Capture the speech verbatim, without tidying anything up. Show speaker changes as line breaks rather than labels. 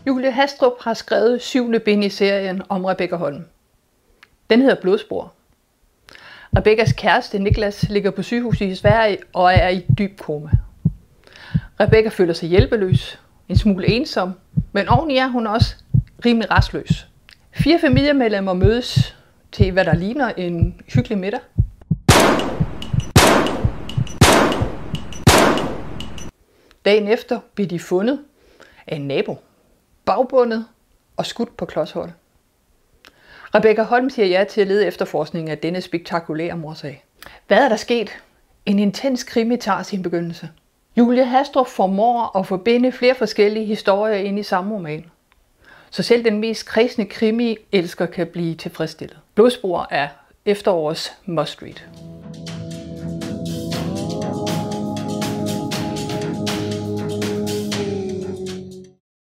Julie Hastrup har skrevet syvende bind i serien om Rebekka Holm. Den hedder Blodspor. Rebekkas kæreste Niklas ligger på sygehus i Sverige og er i dyb koma. Rebekka føler sig hjælpeløs, en smule ensom, men oveni er hun også rimelig rastløs. Fire familiemedlemmer mødes til, hvad der ligner en hyggelig middag. Dagen efter bliver de fundet af en nabo, bagbundet og skudt på klodshold. Rebekka Holm siger ja til at lede efterforskningen af denne spektakulære mordsag. Hvad er der sket? En intens krimi tager sin begyndelse. Julie Hastrup formår at forbinde flere forskellige historier ind i samme roman. Så selv den mest kredsende krimi-elsker kan blive tilfredsstillet. Blodspor er efterårets must read.